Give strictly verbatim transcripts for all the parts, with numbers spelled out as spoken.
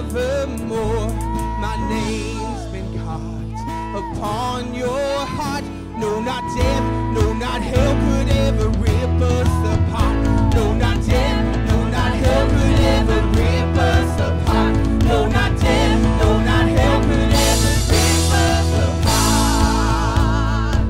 forevermore. My name's been carved upon your heart. No, not death, no, not hell could ever rip us apart. No, not death, no, not hell could ever rip us apart. No, not death, no, not hell could ever rip us apart.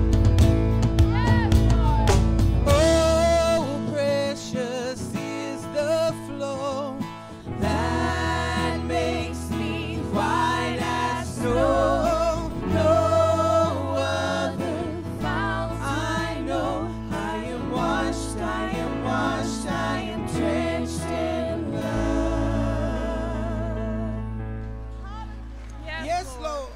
Oh, precious is the flow that makes me white as snow. No other fount I know. I am washed, I am washed, I am drenched in love. Yes, Lord.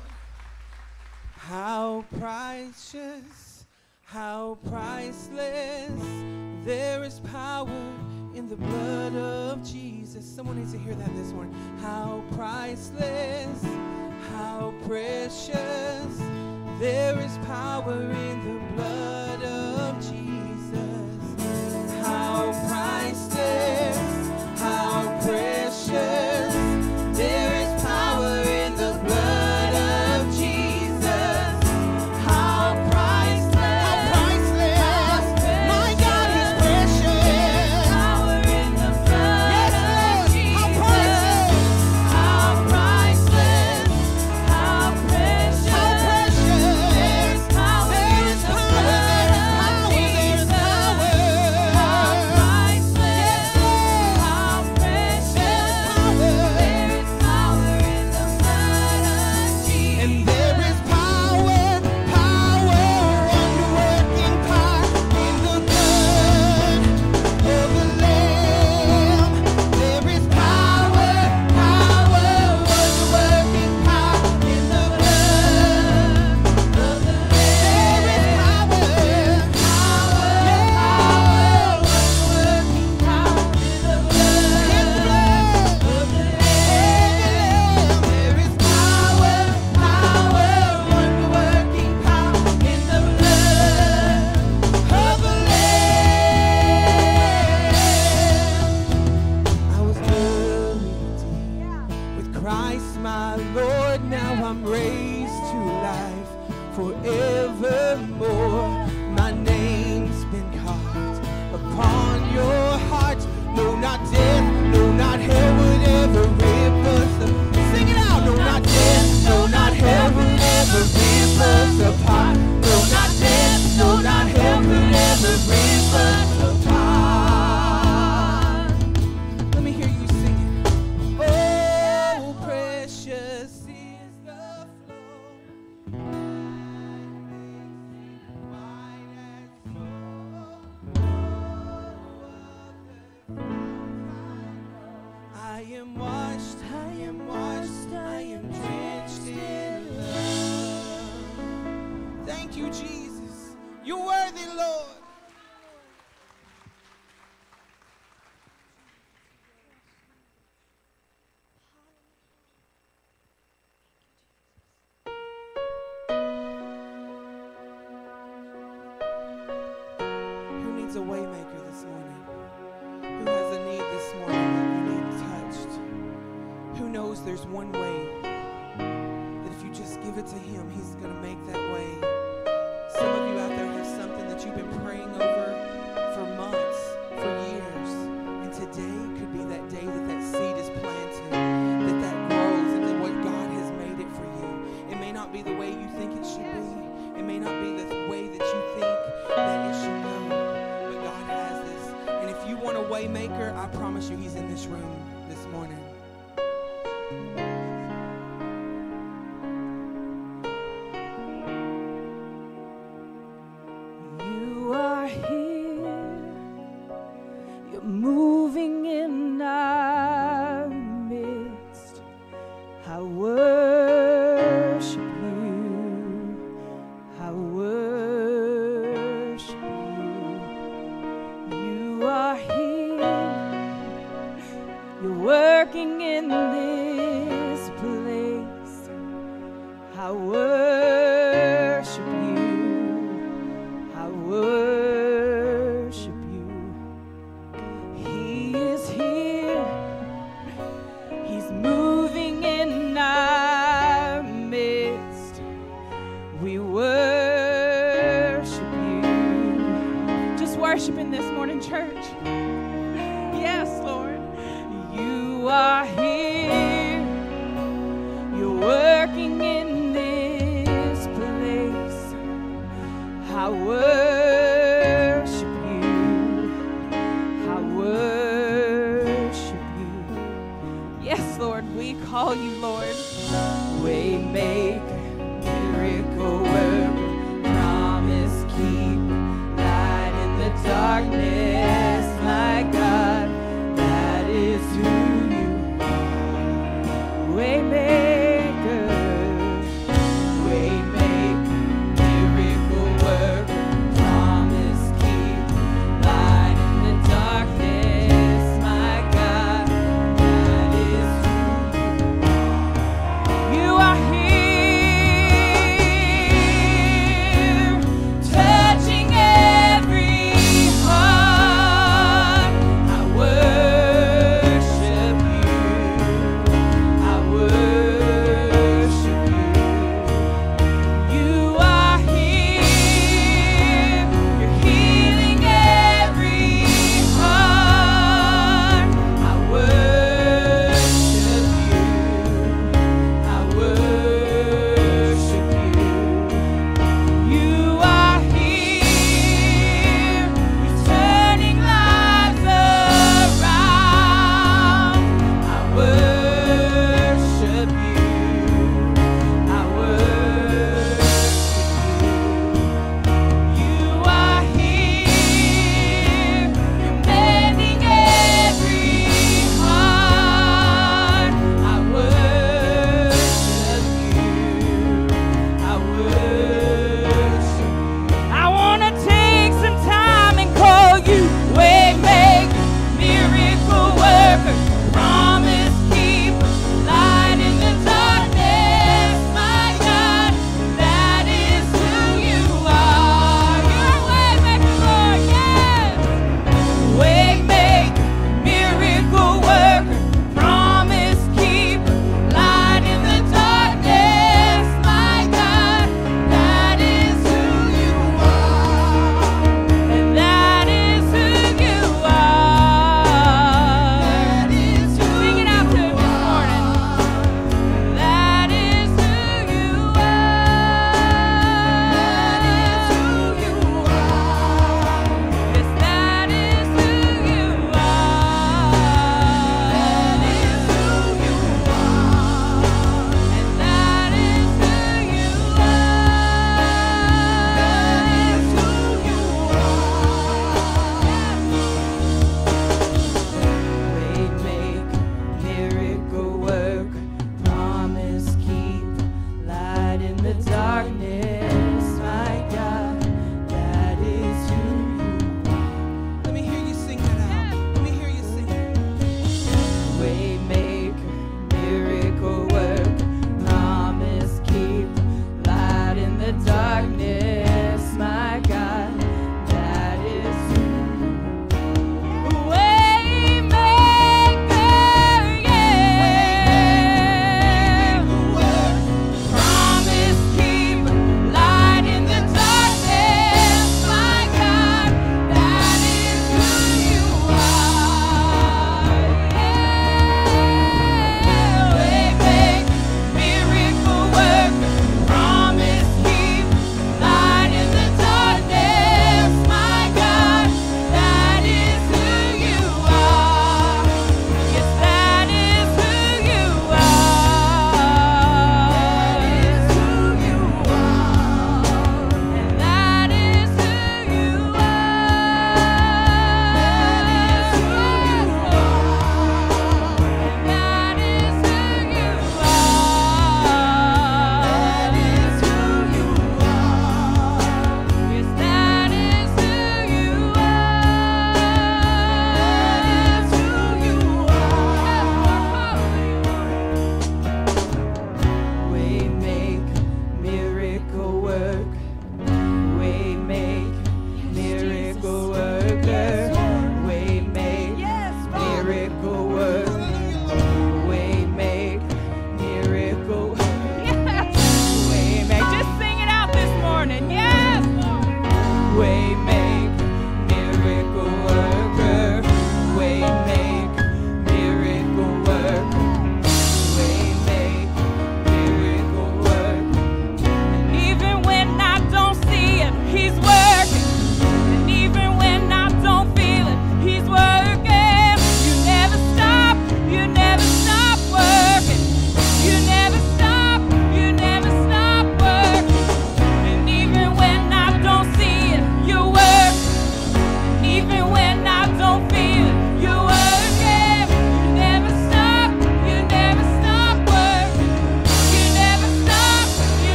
How precious, how priceless. There is power in the blood of Jesus. Someone needs to hear that this morning. How priceless, how precious. There is power in the blood of Jesus. How priceless, how precious. There is power in the blood of Jesus. How priceless, how priceless. My God is precious. Power in the blood of Jesus. How priceless, how precious. How precious. There is power, there is power, there is power. How priceless, how precious. There is power in the blood of Jesus. And there is power, power, wonder-working power in the blood of the Lamb. There is power, power, wonder-working power in the blood of the Lamb. There is power, power, power, wonder-working power in the blood of the Lamb. There is power, power, wonder-working power in the blood of the Lamb. I was buried with Christ my Lord. Now I'm raised to life forevermore. My name's been carved upon your heart. No, not death, no, not hell would ever rip us apart. Sing it out. No, not death, no, not hell would ever rip us apart. No, not death, no, not hell could ever rip us apart. Let me hear you sing it. Oh, precious is the flow. White as snow. I am washed, I am washed, I am drenched in love. Thank you, Jesus. You're worthy, Lord. Who needs a waymaker this morning? Who has a need this morning that you need touched? Who knows there's one way that if you just give it to Him, He's going to make that way? Some of you out there have something that you've been praying over for months, for years, and today could be that day that that seed is planted, that that grows into what God has made it for you. It may not be the way you think it should be. It may not be the way that you think that it should go, but God has this. And if you want a way maker, I promise you He's in this room this morning. You are here, you're moving in our midst. I worship you, I worship you. You are here, you're working in this place. I worship you, I worship you. He is here, He's moving You are here. You're working in this place. I worship you. I worship you. Yes, Lord, we call you Lord. Waymaker, miracle worker, promise keeper, light in the darkness, my God, that is who you are. Waymaker, waymaker, miracle worker, promise keeper, light in the darkness, my God, that is who you are. Here, touching every heart.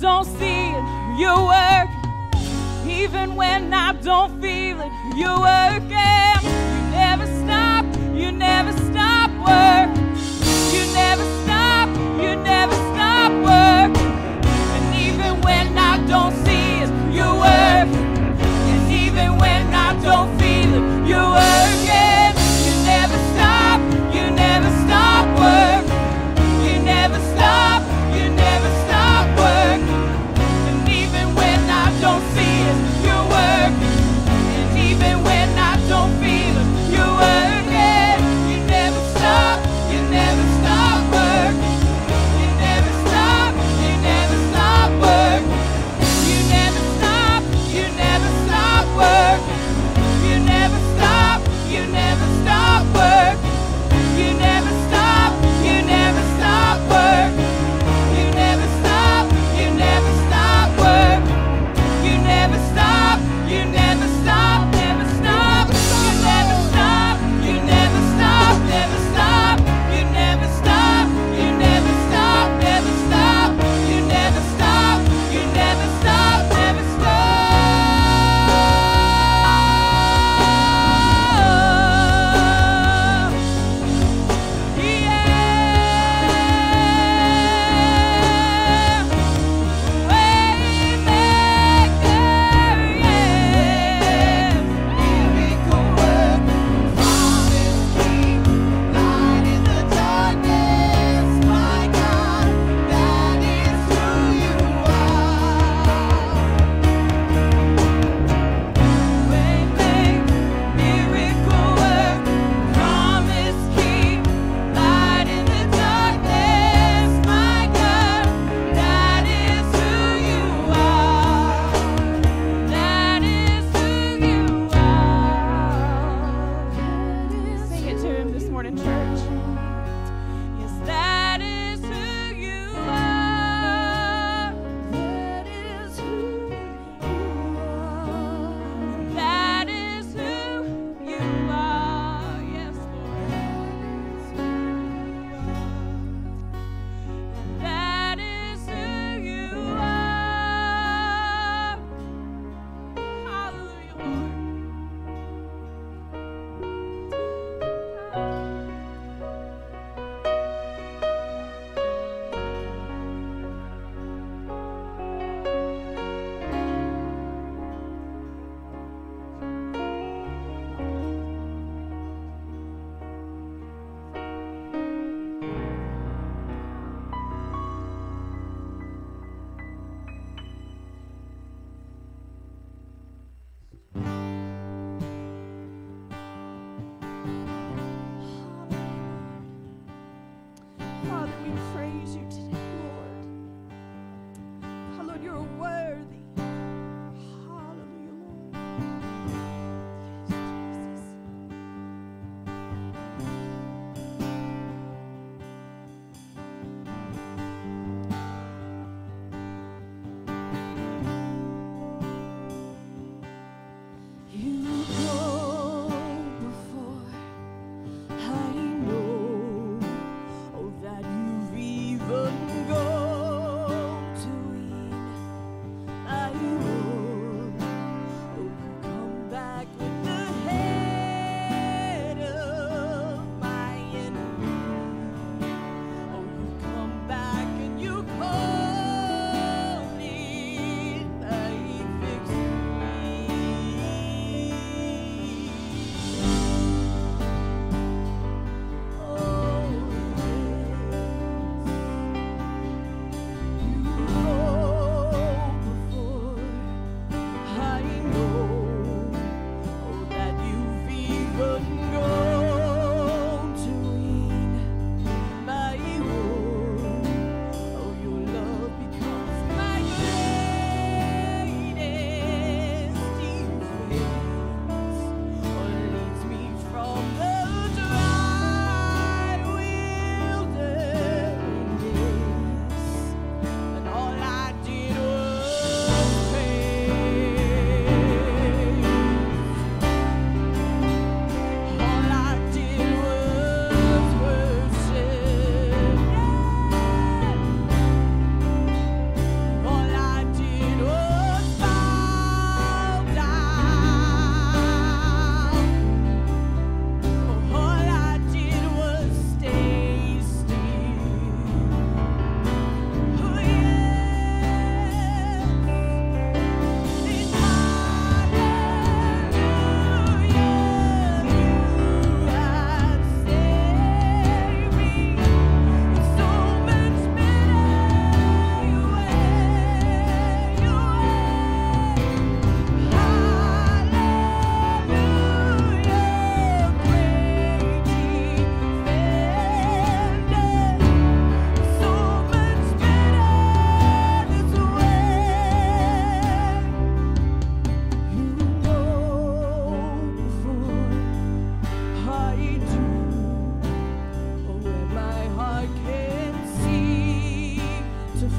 don't see it, you're working. Even when I don't feel it, you're working. You never stop, you never stop working. You never stop, you never stop working. And even when I don't see it, you're working. And even when I don't feel it, you're working. You never stop, you never stop working. You never stop, you never stop working. And even when I don't see it, you're working. And even when I don't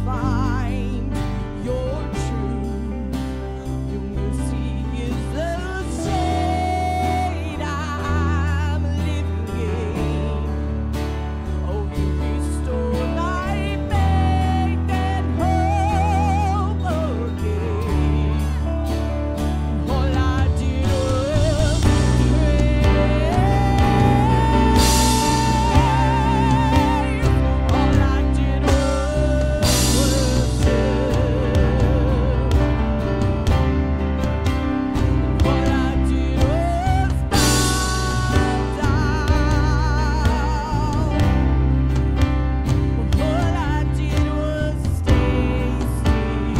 find your truth. Your mercy is the shade I'm living in. Oh, you restore my faith and hope again. All I did was pray. All I did was worship. All I did was bow down. All I did was stay still.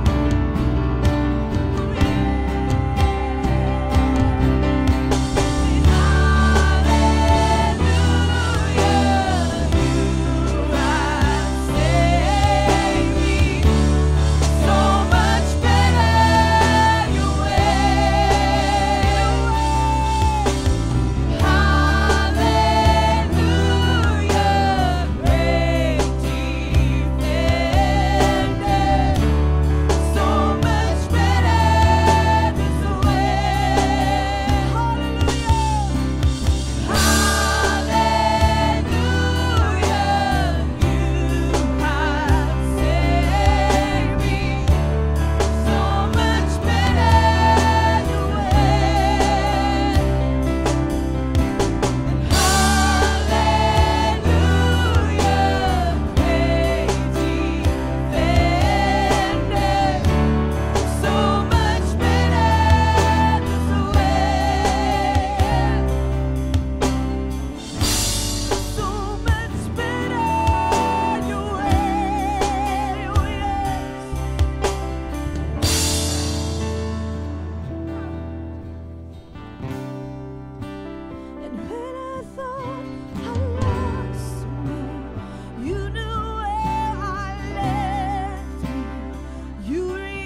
And when I thought I lost me, you knew where I left me. You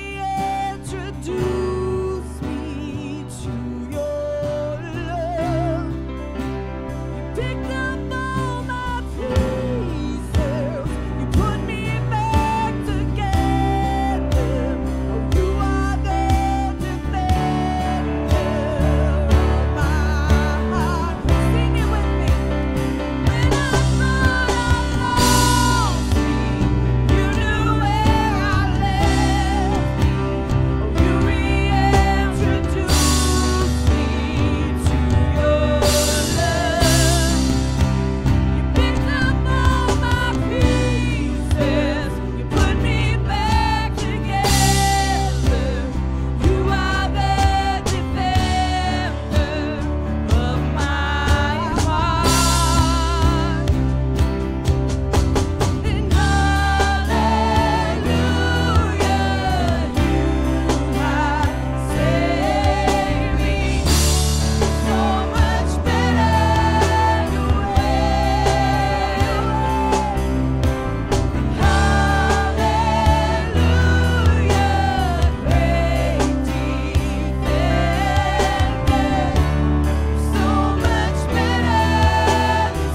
reintroduced me to your love. You picked up all my pieces. You put me back together. Oh, you are the defender of my heart. Sing it with me. When I thought I lost me, you knew where I left me. Oh, you reintroduced me to your love. You picked up all my pieces. You put me back together. You are the defender of my heart. And hallelujah, you have saved me. So much better your way. Hallelujah, great defender. So much better this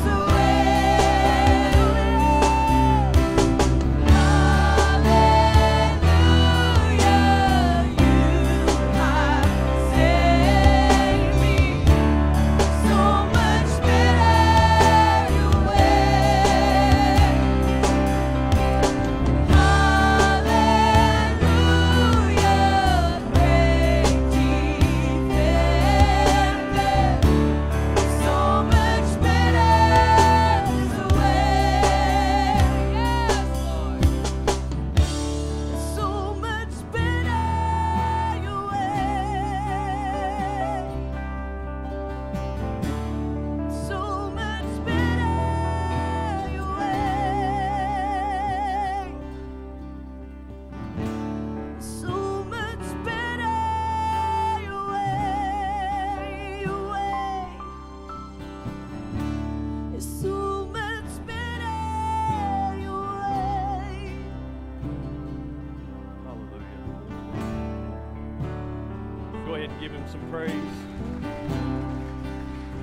Give him some praise.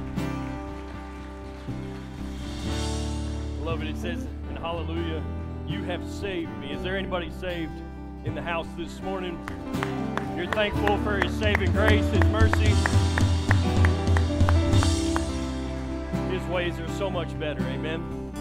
Beloved, it says in Hallelujah, you have saved me. Is there anybody saved in the house this morning? You're thankful for His saving grace, His mercy. His ways are so much better. Amen.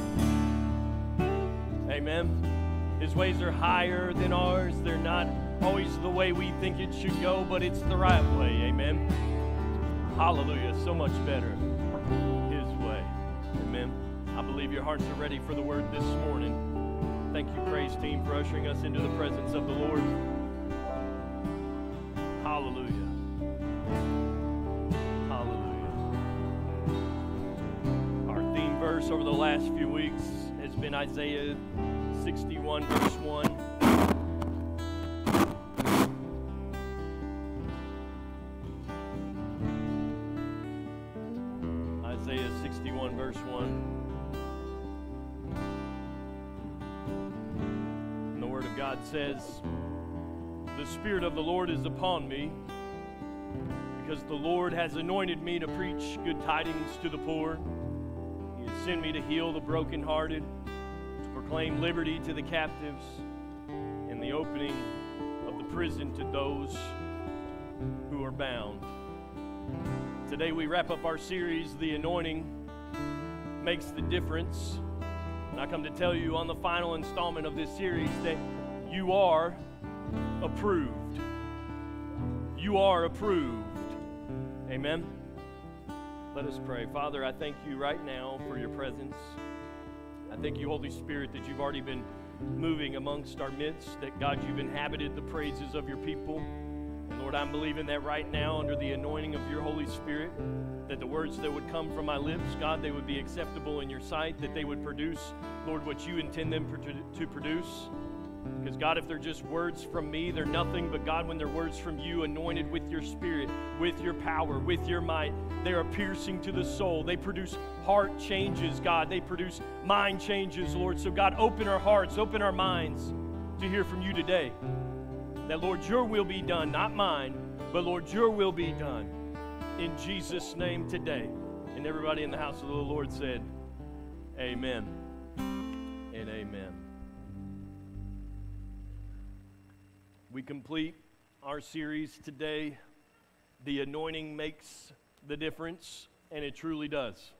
Amen. His ways are higher than ours. They're not always the way we think it should go, but it's the right way. Amen. Hallelujah. So much better His way. Amen. I believe your hearts are ready for the word this morning. Thank you, praise team, for ushering us into the presence of the Lord. Hallelujah. Hallelujah. Our theme verse over the last few weeks has been Isaiah sixty-one, verse one. Isaiah sixty-one, verse one. And the Word of God says, "The Spirit of the Lord is upon me, because the Lord has anointed me to preach good tidings to the poor. He has sent me to heal the brokenhearted, to proclaim liberty to the captives, and the opening of the prison to those who are bound." Today we wrap up our series, The Anointing Makes the Difference. And I come to tell you on the final installment of this series that you are approved. You are approved. Amen. Let us pray. Father, I thank you right now for your presence. I thank you, Holy Spirit, that you've already been moving amongst our midst, that God, you've inhabited the praises of your people. And Lord, I'm believing that right now under the anointing of your Holy Spirit, that the words that would come from my lips, God, they would be acceptable in your sight, that they would produce, Lord, what you intend them to produce. Because God, if they're just words from me, they're nothing. But God, when they're words from you, anointed with your Spirit, with your power, with your might, they are piercing to the soul. They produce heart changes, God. They produce mind changes, Lord. So God, open our hearts, open our minds to hear from you today. That, Lord, your will be done, not mine, but, Lord, your will be done. In Jesus' name today. And everybody in the house of the Lord said, amen and amen. We complete our series today, The Anointing Makes the Difference, and it truly does.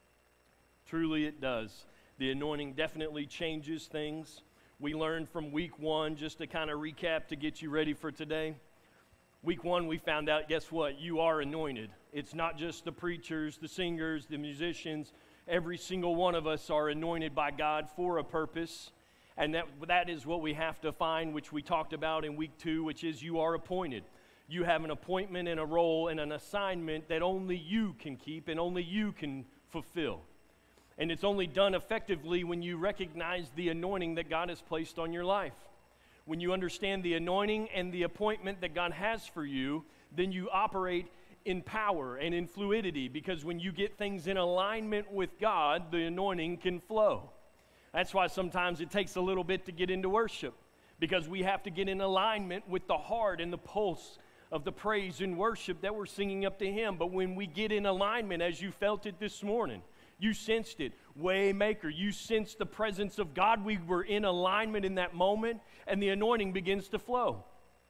Truly it does. The anointing definitely changes things. We learned from week one, just to kind of recap to get you ready for today. Week one, we found out, guess what? You are anointed. It's not just the preachers, the singers, the musicians. Every single one of us are anointed by God for a purpose. And that, that is what we have to find, which we talked about in week two, which is you are appointed. You have an appointment and a role and an assignment that only you can keep and only you can fulfill. And it's only done effectively when you recognize the anointing that God has placed on your life. When you understand the anointing and the appointment that God has for you, then you operate in power and in fluidity, because when you get things in alignment with God, the anointing can flow. That's why sometimes it takes a little bit to get into worship, because we have to get in alignment with the heart and the pulse of the praise and worship that we're singing up to Him. But when we get in alignment, as you felt it this morning, you sensed it. Waymaker, you sensed the presence of God. We were in alignment in that moment, and the anointing begins to flow.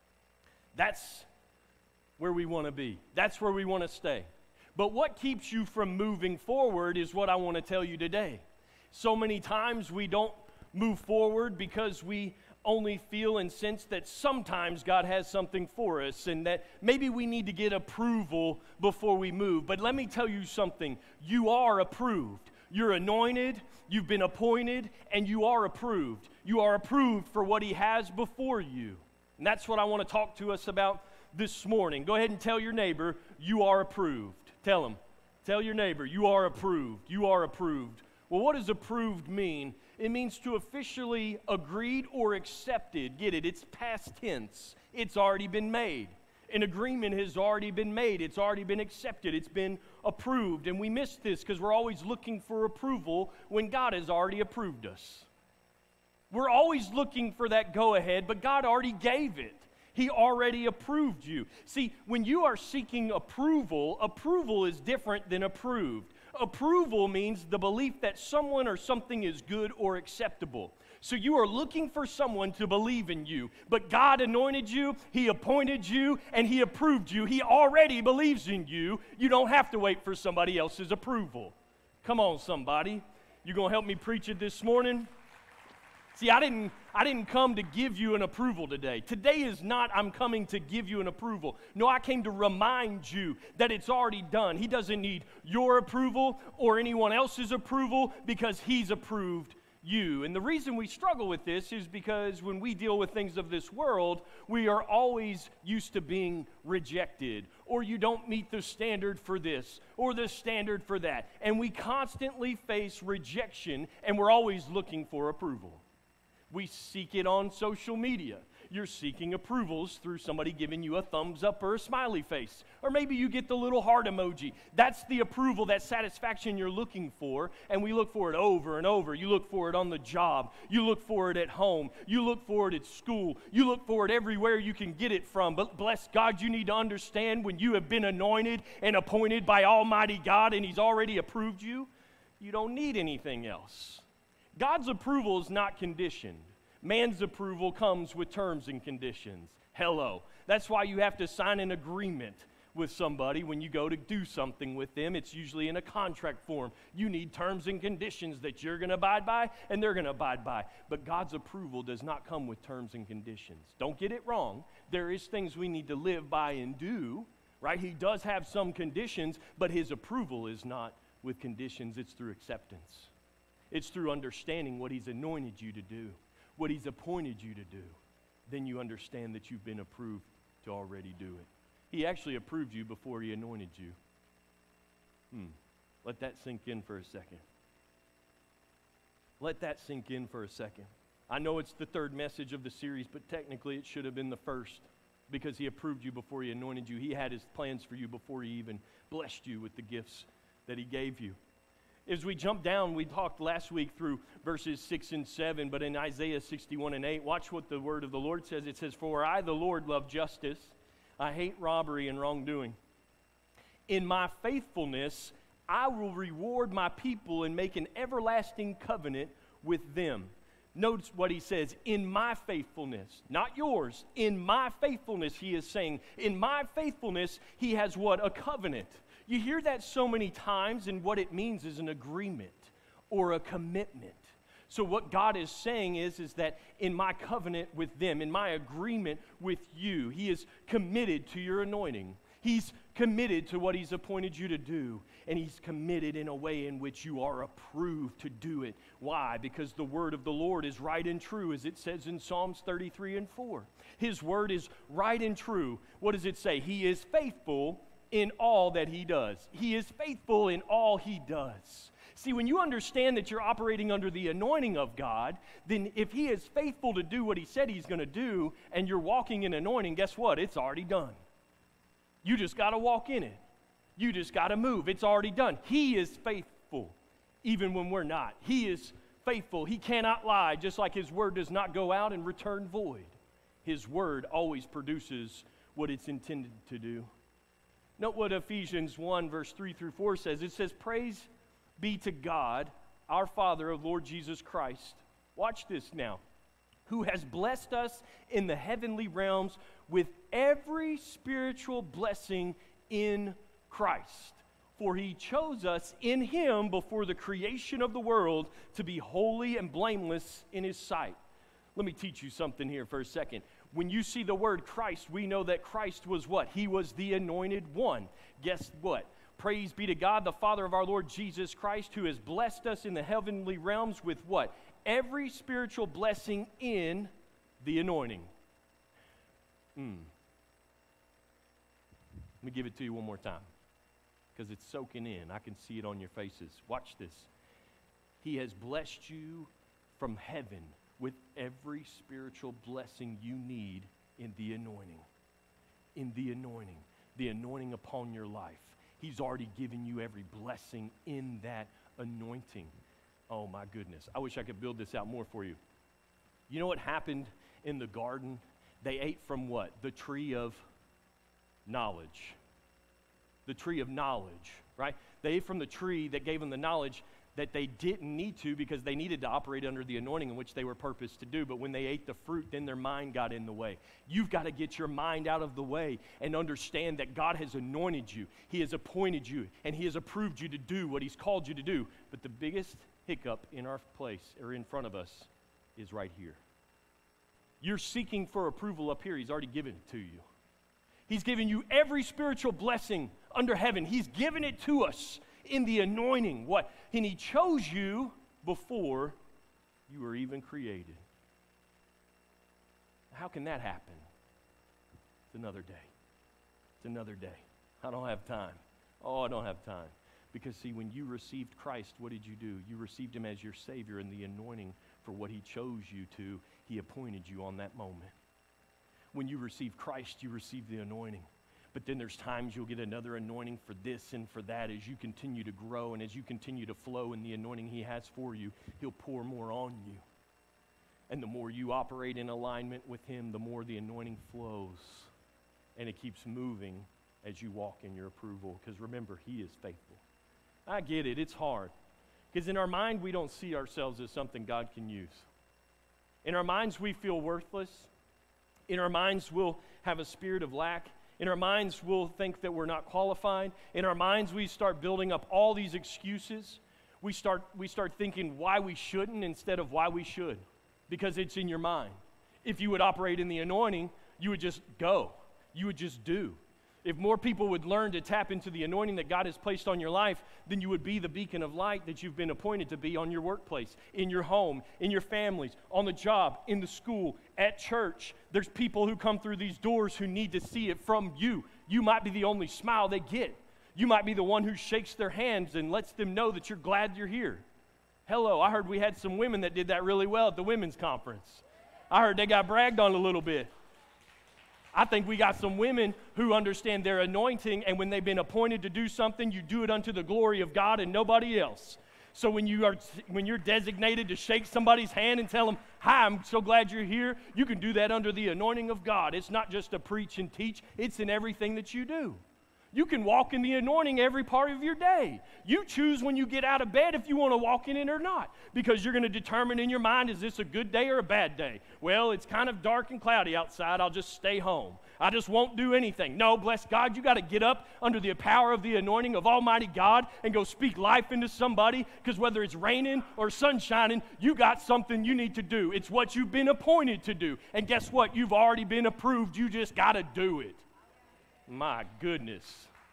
That's where we want to be. That's where we want to stay. But what keeps you from moving forward is what I want to tell you today. So many times we don't move forward because we only feel and sense that sometimes God has something for us and that maybe we need to get approval before we move. But let me tell you something. You are approved. You're anointed, you've been appointed, and you are approved. You are approved for what He has before you. And that's what I want to talk to us about this morning. Go ahead and tell your neighbor, you are approved. Tell them. Tell your neighbor, you are approved. You are approved. Well, what does approved mean? It means to officially agreed or accepted. Get it? It's past tense. It's already been made. An agreement has already been made. It's already been accepted. It's been approved. And we miss this because we're always looking for approval when God has already approved us. We're always looking for that go-ahead, but God already gave it. He already approved you. See, when you are seeking approval, approval is different than approved. Approval means the belief that someone or something is good or acceptable. So you are looking for someone to believe in you, but God anointed you, He appointed you, and He approved you. He already believes in you. You don't have to wait for somebody else's approval. Come on, somebody. You gonna help me preach it this morning? See, I didn't, I didn't come to give you an approval today. Today is not I'm coming to give you an approval. No, I came to remind you that it's already done. He doesn't need your approval or anyone else's approval because He's approved you. And the reason we struggle with this is because when we deal with things of this world, we are always used to being rejected, or you don't meet the standard for this or the standard for that. And we constantly face rejection, and we're always looking for approval. We seek it on social media. You're seeking approvals through somebody giving you a thumbs up or a smiley face. Or maybe you get the little heart emoji. That's the approval, that satisfaction you're looking for, and we look for it over and over. You look for it on the job. You look for it at home. You look for it at school. You look for it everywhere you can get it from. But bless God, you need to understand when you have been anointed and appointed by Almighty God and He's already approved you, you don't need anything else. God's approval is not conditioned. Man's approval comes with terms and conditions. Hello. That's why you have to sign an agreement with somebody when you go to do something with them. It's usually in a contract form. You need terms and conditions that you're going to abide by and they're going to abide by. But God's approval does not come with terms and conditions. Don't get it wrong. There is things we need to live by and do, right? He does have some conditions, but His approval is not with conditions. It's through acceptance. It's through understanding what He's anointed you to do, what He's appointed you to do. Then you understand that you've been approved to already do it. He actually approved you before He anointed you. Hmm. Let that sink in for a second. Let that sink in for a second. I know it's the third message of the series, but technically it should have been the first because He approved you before He anointed you. He had His plans for you before He even blessed you with the gifts that He gave you. As we jump down, we talked last week through verses six and seven, but in Isaiah sixty-one and eight, watch what the word of the Lord says. It says, "For I, the Lord, love justice. I hate robbery and wrongdoing. In my faithfulness, I will reward my people and make an everlasting covenant with them." Notice what He says, in my faithfulness, not yours. In my faithfulness, He is saying, in my faithfulness, He has what? A covenant. You hear that so many times, and what it means is an agreement or a commitment. So what God is saying is, is that in my covenant with them, in my agreement with you, He is committed to your anointing. He's committed to what He's appointed you to do, and He's committed in a way in which you are approved to do it. Why? Because the word of the Lord is right and true, as it says in Psalms thirty-three and four. His word is right and true. What does it say? He is faithful in all that He does. He is faithful in all He does. See, when you understand that you're operating under the anointing of God, then if He is faithful to do what He said He's going to do, and you're walking in anointing, guess what? It's already done. You just got to walk in it. You just got to move. It's already done. He is faithful, even when we're not. He is faithful. He cannot lie, just like His word does not go out and return void. His word always produces what it's intended to do. Note what Ephesians one, verse three through four says. It says, "Praise be to God, our Father of Lord Jesus Christ." Watch this now. "Who has blessed us in the heavenly realms with every spiritual blessing in Christ. For He chose us in Him before the creation of the world to be holy and blameless in His sight." Let me teach you something here for a second. When you see the word Christ, we know that Christ was what? He was the anointed one. Guess what? Praise be to God, the Father of our Lord Jesus Christ, who has blessed us in the heavenly realms with what? Every spiritual blessing in the anointing. Mm. Let me give it to you one more time, because it's soaking in. I can see it on your faces. Watch this. He has blessed you from heaven with every spiritual blessing you need in the anointing. In the anointing. The anointing upon your life. He's already given you every blessing in that anointing. Oh my goodness. I wish I could build this out more for you. You know what happened in the garden? They ate from what? The tree of knowledge. The tree of knowledge, right? They ate from the tree that gave them the knowledge that they didn't need to because they needed to operate under the anointing in which they were purposed to do. But when they ate the fruit, then their mind got in the way. You've got to get your mind out of the way and understand that God has anointed you. He has appointed you, and He has approved you to do what He's called you to do. But the biggest hiccup in our place, or in front of us, is right here. You're seeking for approval up here. He's already given it to you. He's given you every spiritual blessing under heaven. He's given it to us in the anointing. What? And He chose you before you were even created. How can that happen? It's another day. It's another day. I don't have time. Oh, I don't have time. Because see, when you received Christ, what did you do? You received Him as your Savior, and the anointing for what He chose you to, He appointed you on that moment. When you receive Christ, you receive the anointing. But then there's times you'll get another anointing for this and for that. As you continue to grow and as you continue to flow in the anointing He has for you, He'll pour more on you. And the more you operate in alignment with Him, the more the anointing flows. And it keeps moving as you walk in your approval. Because remember, He is faithful. I get it. It's hard. Because in our mind, we don't see ourselves as something God can use. In our minds, we feel worthless. In our minds, we'll have a spirit of lack. In our minds, we'll think that we're not qualified. In our minds, we start building up all these excuses. We start, we start thinking why we shouldn't instead of why we should, because it's in your mind. If you would operate in the anointing, you would just go. You would just do. If more people would learn to tap into the anointing that God has placed on your life, then you would be the beacon of light that you've been appointed to be on your workplace, in your home, in your families, on the job, in the school, at church. There's people who come through these doors who need to see it from you. You might be the only smile they get. You might be the one who shakes their hands and lets them know that you're glad you're here. Hello, I heard we had some women that did that really well at the women's conference. I heard they got bragged on a little bit. I think we got some women who understand their anointing, and when they've been appointed to do something, you do it unto the glory of God and nobody else. So when you are when you're designated to shake somebody's hand and tell them, "Hi, I'm so glad you're here," you can do that under the anointing of God. It's not just to preach and teach, it's in everything that you do. You can walk in the anointing every part of your day. You choose when you get out of bed if you want to walk in it or not, because you're going to determine in your mind, is this a good day or a bad day? Well, it's kind of dark and cloudy outside. I'll just stay home. I just won't do anything. No, bless God, you got to get up under the power of the anointing of Almighty God and go speak life into somebody, because whether it's raining or sun shining, you got something you need to do. It's what you've been appointed to do. And guess what? You've already been approved. You just got to do it. My goodness.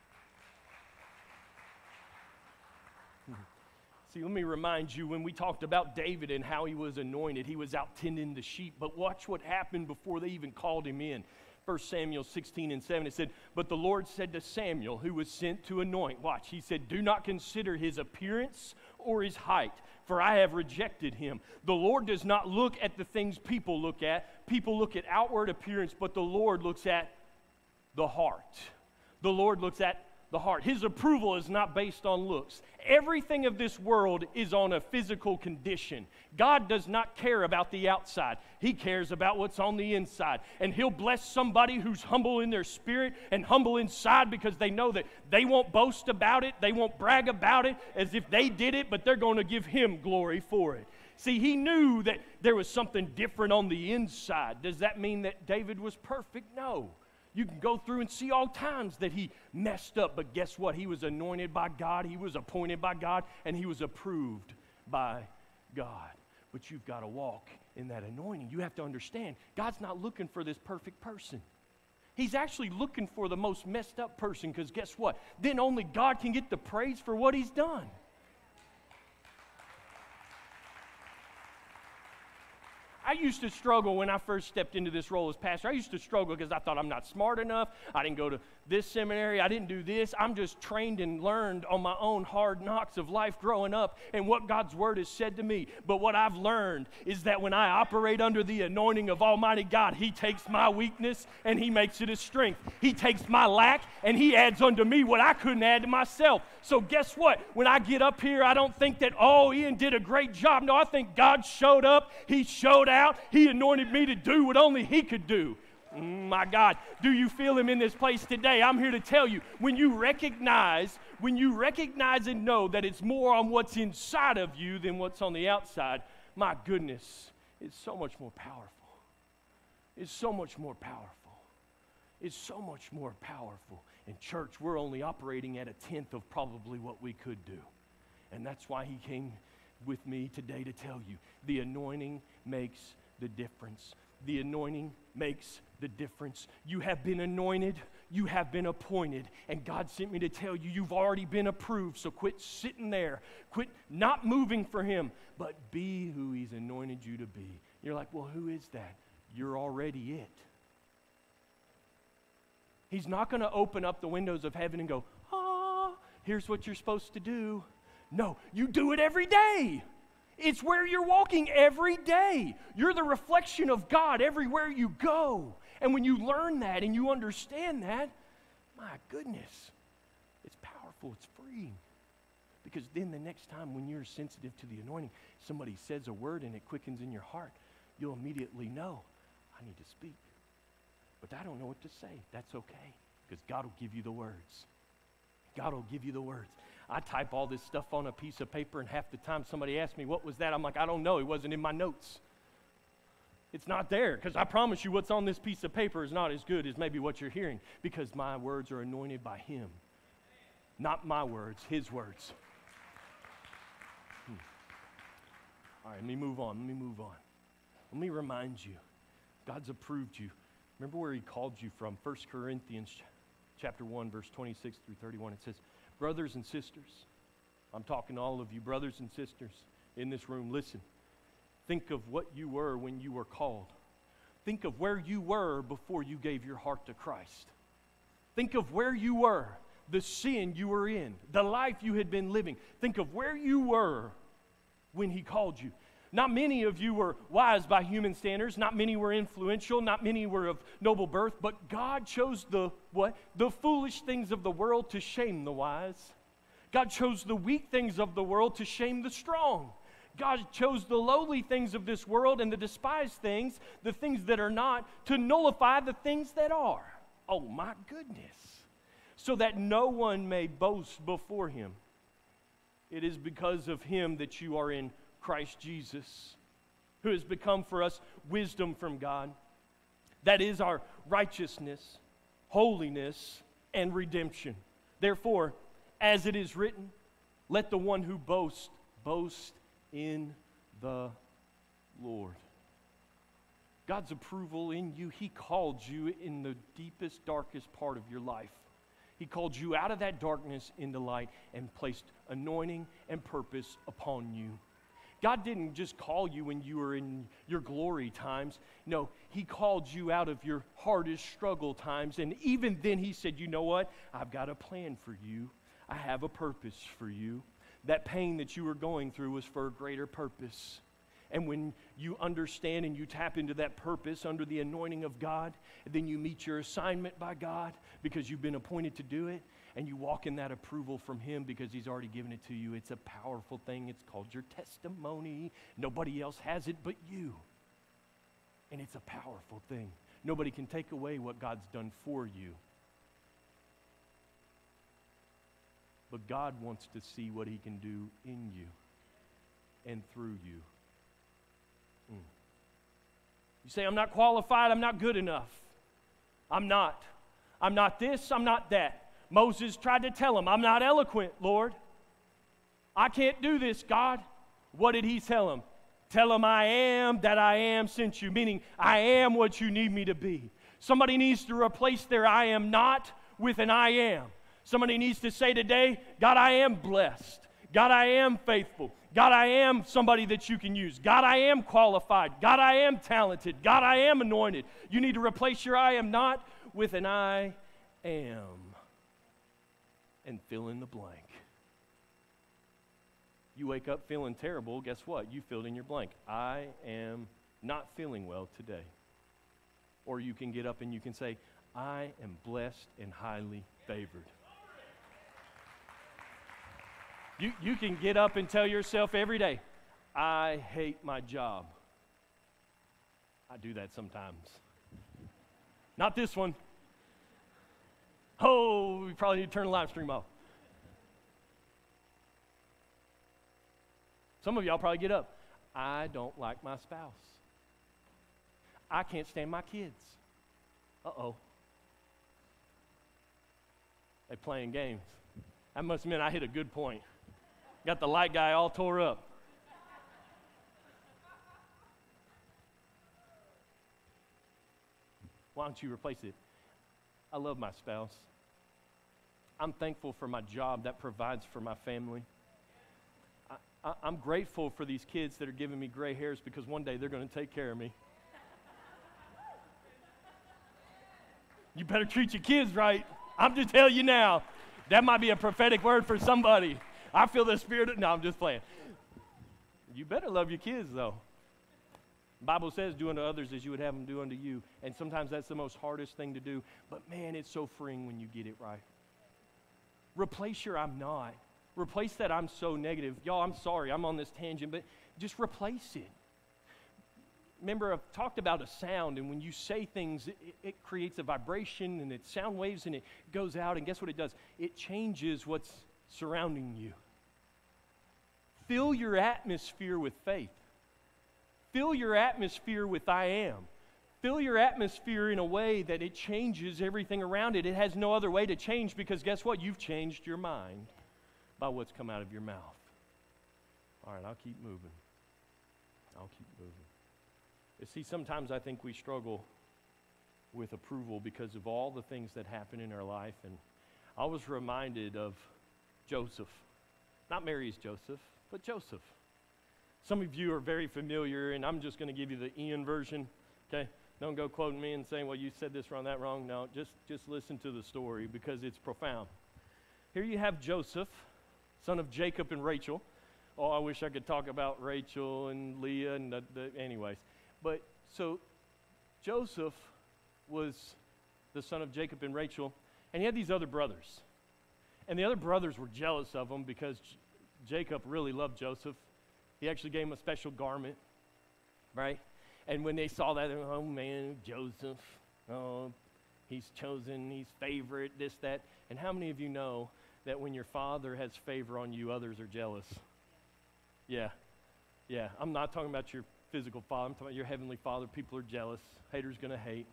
See, let me remind you, when we talked about David and how he was anointed, he was out tending the sheep. But watch what happened before they even called him in. First Samuel sixteen and seven, it said, "But the Lord said to Samuel, who was sent to anoint," watch, he said, "Do not consider his appearance or his height, for I have rejected him. The Lord does not look at the things people look at. People look at outward appearance, but the Lord looks at the heart." The Lord looks at the heart. His approval is not based on looks. Everything of this world is on a physical condition. God does not care about the outside. He cares about what's on the inside. And He'll bless somebody who's humble in their spirit and humble inside, because they know that they won't boast about it. They won't brag about it as if they did it, but they're going to give Him glory for it. See, he knew that there was something different on the inside. Does that mean that David was perfect? No. You can go through and see all times that he messed up, but guess what? He was anointed by God, he was appointed by God, and he was approved by God. But you've got to walk in that anointing. You have to understand, God's not looking for this perfect person. He's actually looking for the most messed up person, because guess what? Then only God can get the praise for what He's done. I used to struggle when I first stepped into this role as pastor. I used to struggle because I thought I'm not smart enough. I didn't go to this seminary. I didn't do this. I'm just trained and learned on my own hard knocks of life growing up and what God's Word has said to me. But what I've learned is that when I operate under the anointing of Almighty God, He takes my weakness and He makes it a strength. He takes my lack and He adds unto me what I couldn't add to myself. So guess what? When I get up here, I don't think that, oh, Ian did a great job. No, I think God showed up. He showed out. He anointed me to do what only He could do. My God, do you feel him in this place today? I'm here to tell you, when you recognize, when you recognize and know that it's more on what's inside of you than what's on the outside, my goodness, it's so much more powerful. It's so much more powerful. It's so much more powerful. In church, we're only operating at a tenth of probably what we could do. And that's why he came with me today to tell you, the anointing makes the difference. The anointing makes the difference. You have been anointed, you have been appointed, and God sent me to tell you, you've already been approved, so quit sitting there. Quit not moving for him, but be who he's anointed you to be. You're like, well, who is that? You're already it. He's not going to open up the windows of heaven and go, ah, here's what you're supposed to do. No, you do it every day. It's where you're walking every day. You're the reflection of God everywhere you go. And when you learn that and you understand that, my goodness, it's powerful, it's freeing. Because then the next time when you're sensitive to the anointing, somebody says a word and it quickens in your heart, you'll immediately know, I need to speak. But I don't know what to say. That's okay, because God will give you the words. God will give you the words. I type all this stuff on a piece of paper, and half the time somebody asks me, what was that? I'm like, I don't know. It wasn't in my notes. It's not there, because I promise you what's on this piece of paper is not as good as maybe what you're hearing, because my words are anointed by him. Not my words, his words. Hmm. All right, let me move on. Let me move on. Let me remind you, God's approved you. Remember where he called you from. First Corinthians chapter one, verse twenty-six through thirty-one. It says, brothers and sisters, I'm talking to all of you, brothers and sisters in this room, listen. Think of what you were when you were called. Think of where you were before you gave your heart to Christ. Think of where you were, the sin you were in, the life you had been living. Think of where you were when he called you. Not many of you were wise by human standards. Not many were influential. Not many were of noble birth. But God chose the what? The foolish things of the world to shame the wise. God chose the weak things of the world to shame the strong. God chose the lowly things of this world and the despised things, the things that are not, to nullify the things that are. Oh my goodness. So that no one may boast before him. It is because of him that you are in Christ Jesus, who has become for us wisdom from God. That is our righteousness, holiness, and redemption. Therefore, as it is written, let the one who boasts, boast in the Lord. God's approval in you, he called you in the deepest, darkest part of your life. He called you out of that darkness into light and placed anointing and purpose upon you. God didn't just call you when you were in your glory times. No, he called you out of your hardest struggle times. And even then he said, you know what? I've got a plan for you. I have a purpose for you. That pain that you were going through was for a greater purpose. And when you understand and you tap into that purpose under the anointing of God, and then you meet your assignment by God because you've been appointed to do it, and you walk in that approval from him because he's already given it to you. It's a powerful thing. It's called your testimony. Nobody else has it but you. And it's a powerful thing. Nobody can take away what God's done for you. But God wants to see what he can do in you and through you. Mm. You say, I'm not qualified, I'm not good enough. I'm not. I'm not this, I'm not that. Moses tried to tell him, I'm not eloquent, Lord. I can't do this, God. What did he tell him? Tell him I am that I am sent you, meaning I am what you need me to be. Somebody needs to replace their I am not with an I am. Somebody needs to say today, God, I am blessed. God, I am faithful. God, I am somebody that you can use. God, I am qualified. God, I am talented. God, I am anointed. You need to replace your I am not with an I am. And fill in the blank. You wake up feeling terrible, guess what? You filled in your blank. I am not feeling well today. Or you can get up and you can say, I am blessed and highly favored. You, you can get up and tell yourself every day, I hate my job. I do that sometimes. Not this one. Oh, we probably need to turn the live stream off. Some of y'all probably get up. I don't like my spouse. I can't stand my kids. Uh-oh. They playing games. That must mean I hit a good point. Got the light guy all tore up. Why don't you replace it? I love my spouse. I'm thankful for my job that provides for my family. I, I, I'm grateful for these kids that are giving me gray hairs because one day they're going to take care of me. You better treat your kids right. I'm just telling you now. That might be a prophetic word for somebody. I feel the spirit of, no, I'm just playing. You better love your kids, though. The Bible says, do unto others as you would have them do unto you. And sometimes that's the most hardest thing to do. But man, it's so freeing when you get it right. Replace your I'm not. Replace that I'm so negative. Y'all, I'm sorry, I'm on this tangent, but just replace it. Remember, I've talked about a sound, and when you say things, it, it creates a vibration, and it's sound waves, and it goes out, and guess what it does? It changes what's surrounding you. Fill your atmosphere with faith. Fill your atmosphere with I am. Fill your atmosphere in a way that it changes everything around it. It has no other way to change because guess what? You've changed your mind by what's come out of your mouth. All right, I'll keep moving. I'll keep moving. You see, sometimes I think we struggle with approval because of all the things that happen in our life. And I was reminded of Joseph. Not Mary's Joseph, but Joseph. Some of you are very familiar, and I'm just going to give you the Ian version, okay? Don't go quoting me and saying, well, you said this wrong, that wrong. No, just, just listen to the story because it's profound. Here you have Joseph, son of Jacob and Rachel. Oh, I wish I could talk about Rachel and Leah and the, the anyways. But so Joseph was the son of Jacob and Rachel, and he had these other brothers. And the other brothers were jealous of him because J- Jacob really loved Joseph. He actually gave him a special garment, right? And when they saw that, they were, oh man, Joseph, oh, he's chosen, he's favorite, this, that. And how many of you know that when your father has favor on you, others are jealous? Yeah, yeah. I'm not talking about your physical father. I'm talking about your heavenly Father. People are jealous. Haters going to hate.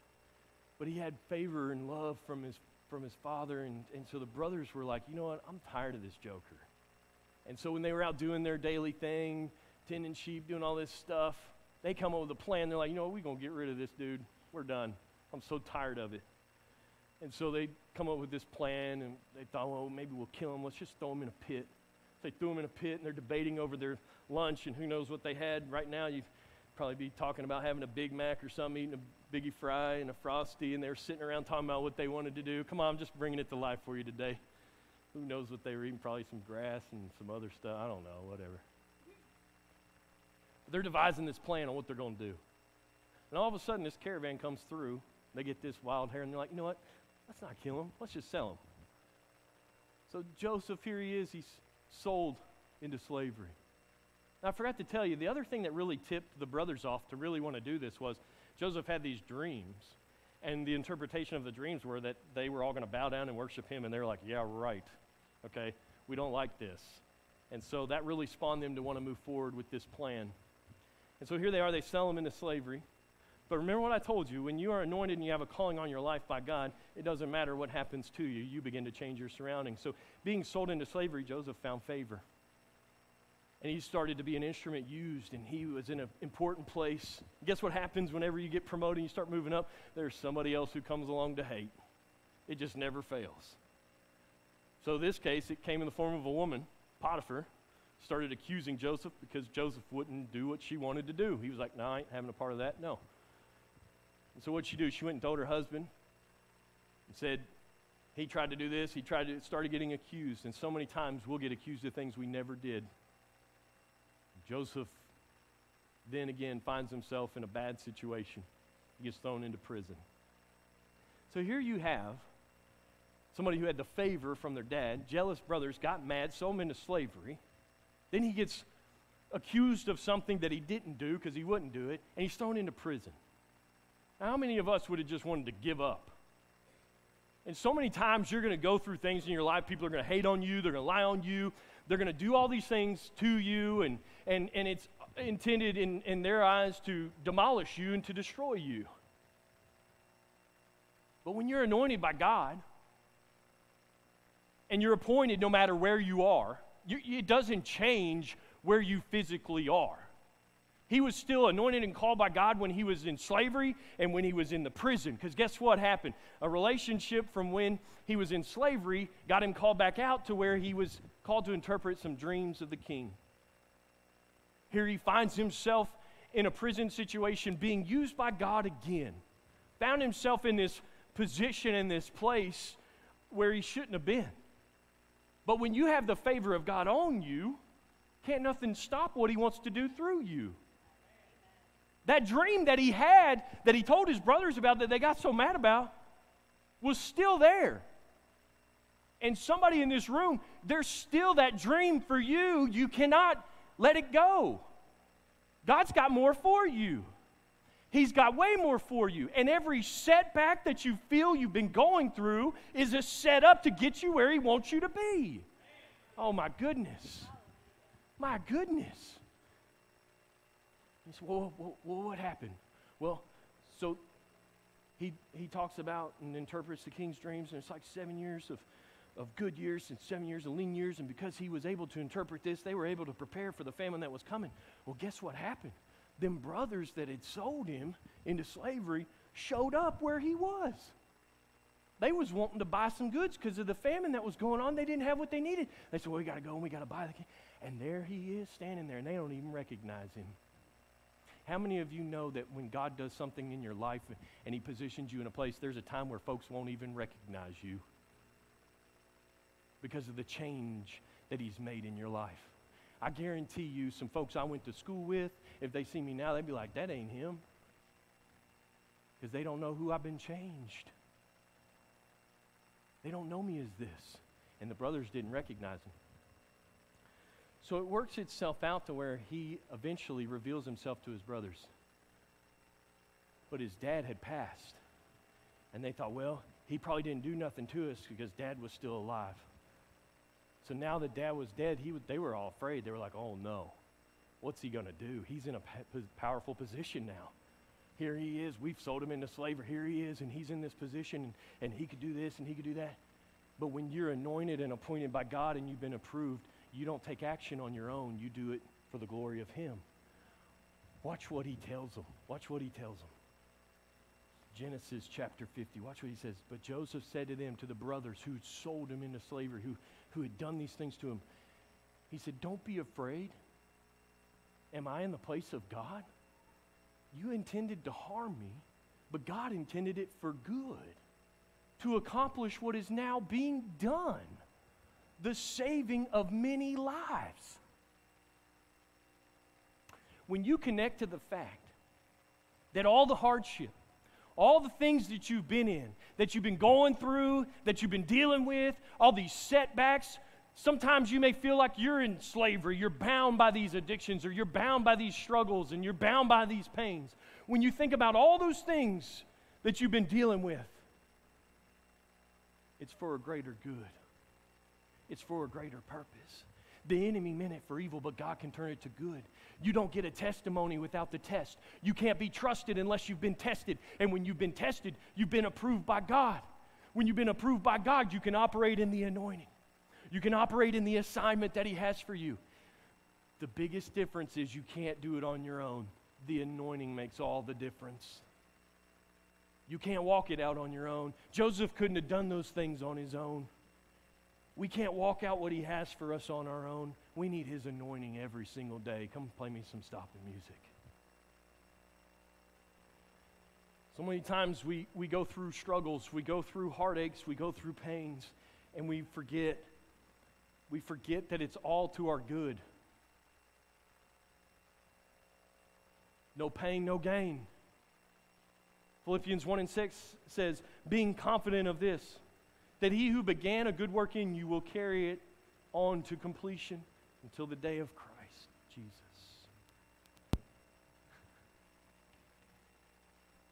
But he had favor and love from his from his father, and, and so the brothers were like, you know what, I'm tired of this joker. And so when they were out doing their daily thing, tending sheep, doing all this stuff, they come up with a plan. They're like, you know what, we're going to get rid of this dude. We're done. I'm so tired of it. And so they come up with this plan, and they thought, well, maybe we'll kill him. Let's just throw him in a pit. They threw him in a pit, and they're debating over their lunch, and who knows what they had. Right now, you'd probably be talking about having a Big Mac or something, eating a Biggie Fry and a Frosty, and they were sitting around talking about what they wanted to do. Come on, I'm just bringing it to life for you today. Who knows what they were eating? Probably some grass and some other stuff. I don't know, whatever. But they're devising this plan on what they're going to do. And all of a sudden, this caravan comes through. They get this wild hair, and they're like, you know what? Let's not kill him. Let's just sell him. So Joseph, here he is. He's sold into slavery. Now, I forgot to tell you, the other thing that really tipped the brothers off to really want to do this was Joseph had these dreams. And the interpretation of the dreams were that they were all going to bow down and worship him. And they were like, yeah, right. Okay, we don't like this. And so that really spawned them to want to move forward with this plan. And so here they are, they sell them into slavery. But remember what I told you, when you are anointed and you have a calling on your life by God, it doesn't matter what happens to you. You begin to change your surroundings. So being sold into slavery, Joseph found favor. And he started to be an instrument used, and he was in an important place. Guess what happens whenever you get promoted and you start moving up? There's somebody else who comes along to hate. It just never fails. So in this case, it came in the form of a woman, Potiphar, started accusing Joseph because Joseph wouldn't do what she wanted to do. He was like, no, I ain't having a part of that, no. And so what'd she do? She went and told her husband and said, he tried to do this, he tried to, started getting accused. And so many times we'll get accused of things we never did. Joseph then again finds himself in a bad situation. He gets thrown into prison. So here you have somebody who had the favor from their dad, jealous brothers, got mad, sold him into slavery. Then he gets accused of something that he didn't do because he wouldn't do it, and he's thrown into prison. How many of us would have just wanted to give up? And so many times you're going to go through things in your life. People are going to hate on you. They're going to lie on you. They're going to do all these things to you. And, and, and it's intended in, in their eyes to demolish you and to destroy you. But when you're anointed by God and you're appointed no matter where you are, you, it doesn't change where you physically are. He was still anointed and called by God when he was in slavery and when he was in the prison. Because guess what happened? A relationship from when he was in slavery got him called back out to where he was called to interpret some dreams of the king. Here he finds himself in a prison situation being used by God again. Found himself in this position, in this place where he shouldn't have been. But when you have the favor of God on you, can't nothing stop what he wants to do through you. That dream that he had, that he told his brothers about, that they got so mad about, was still there. And somebody in this room, there's still that dream for you. You cannot let it go. God's got more for you. He's got way more for you. And every setback that you feel you've been going through is a setup to get you where he wants you to be. Oh, my goodness. My goodness. He said, well, well, well, what happened? Well, so he he talks about and interprets the king's dreams, and it's like seven years of, of good years and seven years of lean years, and because he was able to interpret this, they were able to prepare for the famine that was coming. Well, guess what happened? Them brothers that had sold him into slavery showed up where he was. They was wanting to buy some goods because of the famine that was going on. They didn't have what they needed. They said, well, we got to go and we got to buy the king. And there he is standing there, and they don't even recognize him. How many of you know that when God does something in your life and he positions you in a place, there's a time where folks won't even recognize you because of the change that he's made in your life? I guarantee you some folks I went to school with, if they see me now, they'd be like, that ain't him. Because they don't know who I've been changed. They don't know me as this. And the brothers didn't recognize him. So it works itself out to where he eventually reveals himself to his brothers. But his dad had passed. And they thought, well, he probably didn't do nothing to us because dad was still alive. So now that dad was dead, he was, they were all afraid. They were like, oh no, what's he going to do? He's in a p- powerful position now. Here he is. We've sold him into slavery. Here he is, and he's in this position, and, and he could do this and he could do that. But when you're anointed and appointed by God and you've been approved, you don't take action on your own. You do it for the glory of him. Watch what he tells them. Watch what he tells them. Genesis chapter fifty. Watch what he says. But Joseph said to them, to the brothers who sold him into slavery, who, who had done these things to him, he said, don't be afraid. Am I in the place of God? You intended to harm me, but God intended it for good, to accomplish what is now being done, the saving of many lives. When you connect to the fact that all the hardship, all the things that you've been in, that you've been going through, that you've been dealing with, all these setbacks, sometimes you may feel like you're in slavery, you're bound by these addictions, or you're bound by these struggles, and you're bound by these pains. When you think about all those things that you've been dealing with, it's for a greater good. It's for a greater purpose. The enemy meant it for evil, but God can turn it to good. You don't get a testimony without the test. You can't be trusted unless you've been tested. And when you've been tested, you've been approved by God. When you've been approved by God, you can operate in the anointing. You can operate in the assignment that he has for you. The biggest difference is you can't do it on your own. The anointing makes all the difference. You can't walk it out on your own. Joseph couldn't have done those things on his own. We can't walk out what he has for us on our own. We need his anointing every single day. Come play me some stopping music. So many times we, we go through struggles, we go through heartaches, we go through pains, and we forget, we forget that it's all to our good. No pain, no gain. Philippians one and six says, being confident of this, that he who began a good work in you will carry it on to completion until the day of Christ Jesus.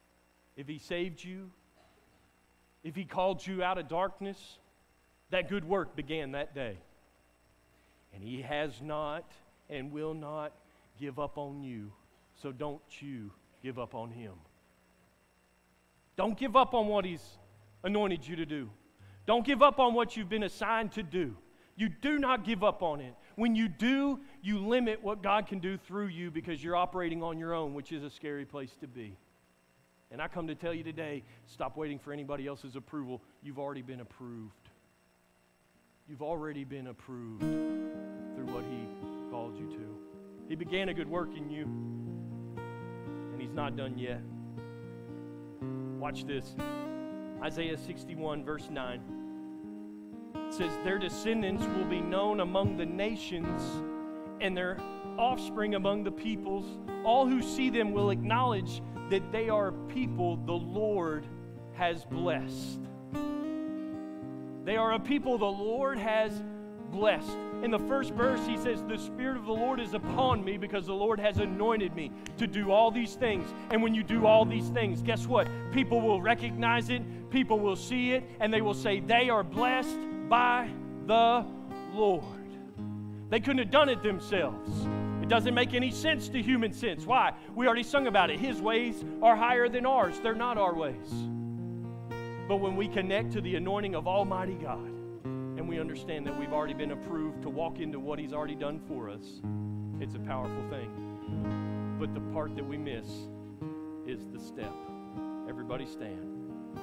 if He saved you, if He called you out of darkness, that good work began that day. And He has not and will not give up on you. So don't you give up on Him. Don't give up on what He's anointed you to do. Don't give up on what you've been assigned to do. You do not give up on it. When you do, you limit what God can do through you because you're operating on your own, which is a scary place to be. And I come to tell you today, stop waiting for anybody else's approval. You've already been approved. You've already been approved through what He called you to. He began a good work in you, and He's not done yet. Watch this. Isaiah sixty-one, verse nine. It says, their descendants will be known among the nations, and their offspring among the peoples. All who see them will acknowledge that they are people the Lord has blessed. They are a people the Lord has blessed. In the first verse, he says, the Spirit of the Lord is upon me because the Lord has anointed me to do all these things. And when you do all these things, guess what? People will recognize it, people will see it, and they will say, they are blessed by the Lord. They couldn't have done it themselves. It doesn't make any sense to human sense. Why? We already sung about it. His ways are higher than ours. They're not our ways. But when we connect to the anointing of Almighty God, and we understand that we've already been approved to walk into what He's already done for us, it's a powerful thing. But the part that we miss is the step. Everybody stand.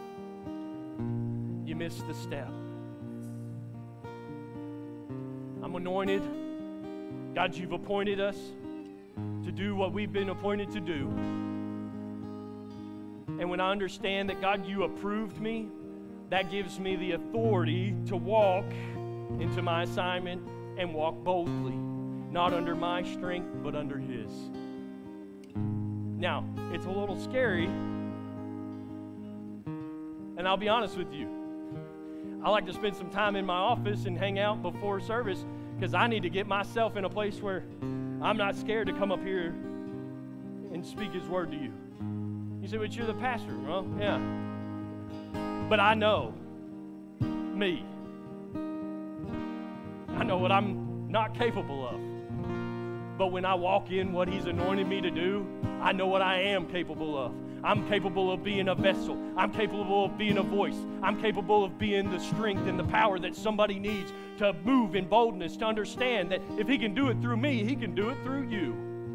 You miss the step. I'm anointed. God, you've appointed us to do what we've been appointed to do. And when I understand that, God, you approved me, that gives me the authority to walk into my assignment and walk boldly, not under my strength, but under His. Now, it's a little scary, and I'll be honest with you. I like to spend some time in my office and hang out before service because I need to get myself in a place where I'm not scared to come up here and speak His word to you. You say, but you're the pastor. Well, yeah. But I know me. I know what I'm not capable of. But when I walk in what He's anointed me to do, I know what I am capable of. I'm capable of being a vessel. I'm capable of being a voice. I'm capable of being the strength and the power that somebody needs to move in boldness, to understand that if He can do it through me, He can do it through you.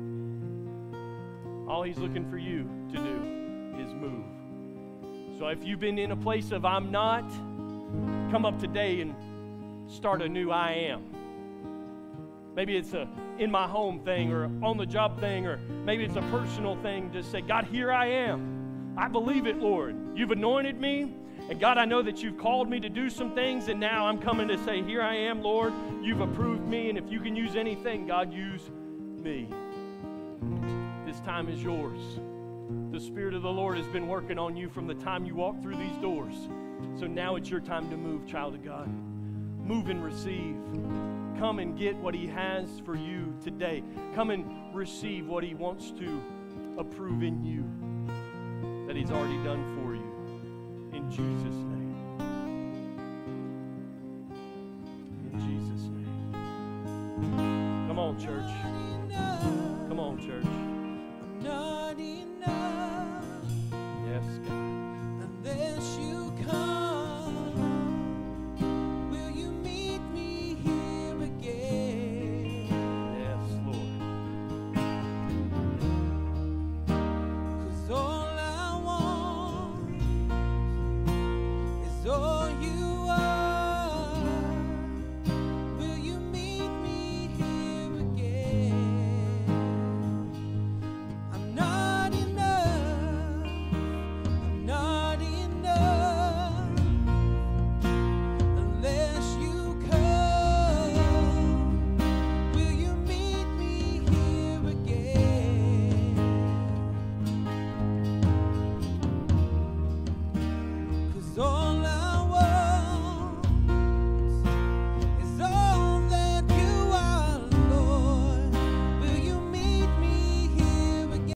All He's looking for you to do is move. So if you've been in a place of I'm not, come up today and start a new I am. Maybe it's a in my home thing or on the job thing, or maybe it's a personal thing. Just say, God, here I am. I believe it, Lord. You've anointed me. And God, I know that you've called me to do some things, and now I'm coming to say, here I am, Lord. You've approved me, and if you can use anything, God, use me. This time is yours. The Spirit of the Lord has been working on you from the time you walked through these doors. So now it's your time to move, child of God. Move and receive. Come and get what He has for you today. Come and receive what He wants to approve in you that He's already done for you. In Jesus' name. In Jesus' name. Come on, church. Come on, church.